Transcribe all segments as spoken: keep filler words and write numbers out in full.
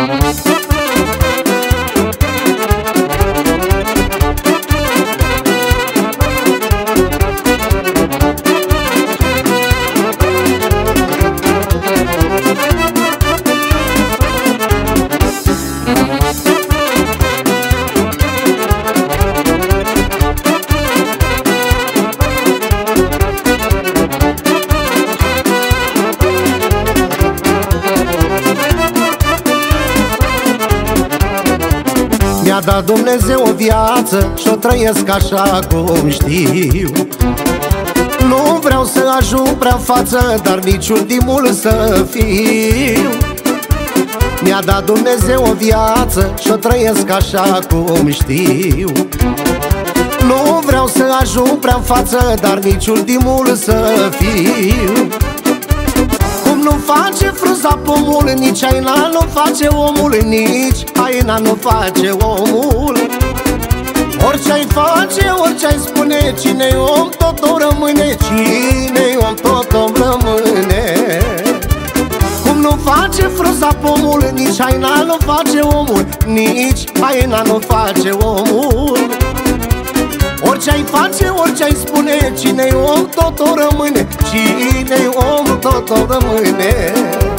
Mi-a dat Dumnezeu o viață și-o trăiesc așa cum știu. Nu vreau să ajung prea față, dar nici ultimul să fiu. Mi-a dat Dumnezeu o viață și-o trăiesc așa cum știu. Nu vreau să ajung prea față, dar nici ultimul să fiu. Cum nu face frunza pomul, nici aina nu face omul, nici aina nu face omul. Orice-ai face, orice-ai spune, cine-i om tot o rămâne, cine-i om tot o rămâne. Cum nu face frunza pomul, nici aina nu face omul, nici aina nu face omul. Orice-ai face, orice-ai spune, cine-i om tot o rămâne, cine-i om tot o rămâne.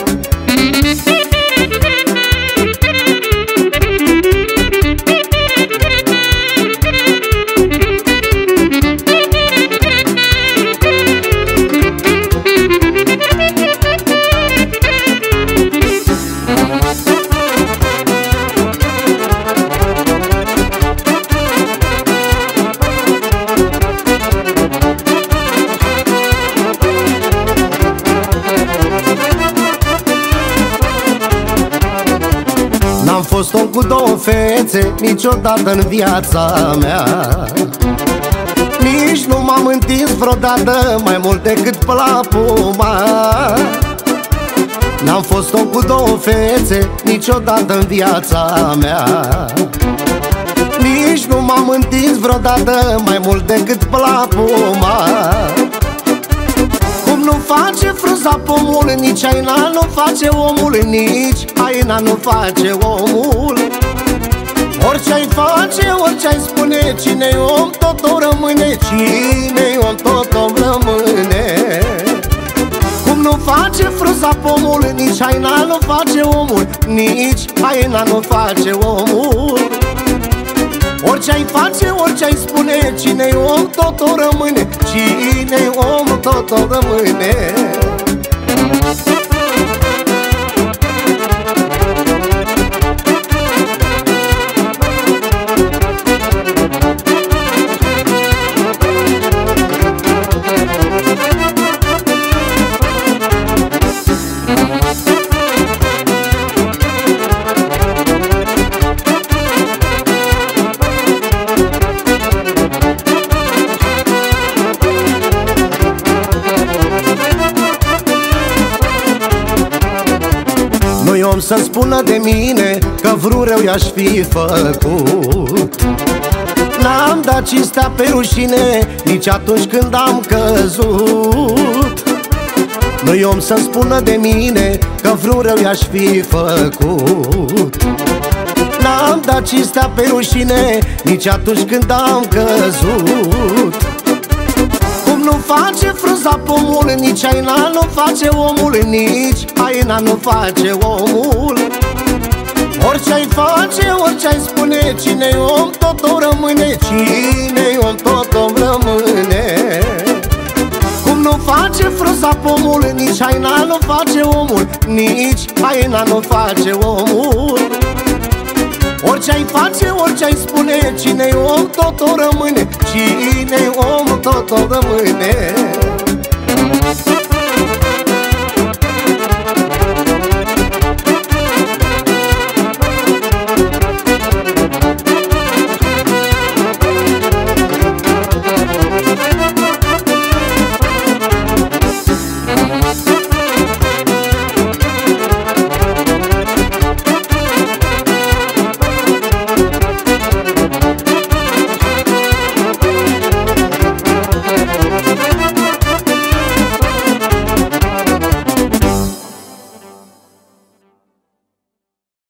N-am fost om cu două fețe niciodată în viața mea. Nici nu m-am întins vreodată mai mult decât plapuma. N-am fost om cu două fețe niciodată în viața mea. Nici nu m-am întins vreodată mai mult decât plapuma. Cum nu face frunza pomul, nici aina nu face omul, nici aina nu face omul. Orice-ai face, orice-ai spune, cine-i om tot o rămâne, cine-i om tot o rămâne. Cum nu face frunza pomul, nici aina nu face omul, nici aina nu face omul. Orice-ai face, orice-ai spune, cine-i om tot o rămâne, cine-i om tot o rămâne. Nu-i om să spună de mine că vreun rău i-aș fi făcut. N-am dat cinstea pe rușine nici atunci când am căzut. Nu-i om să spună de mine că vreun rău i-aș fi făcut. N-am dat cinstea pe rușine nici atunci când am căzut. Cum nu face frunza pomul, nici aina nu face omul, nici aina nu face omul. Orice-ai face, orice-ai spune, cine-i om tot o rămâne, cine-i om tot o rămâne. Cum nu face frunza pomul, nici aina nu face omul, nici aina nu face omul. Orice-ai face, orice-ai spune, cine-i om tot o rămâne, cine-i om tot o rămâne.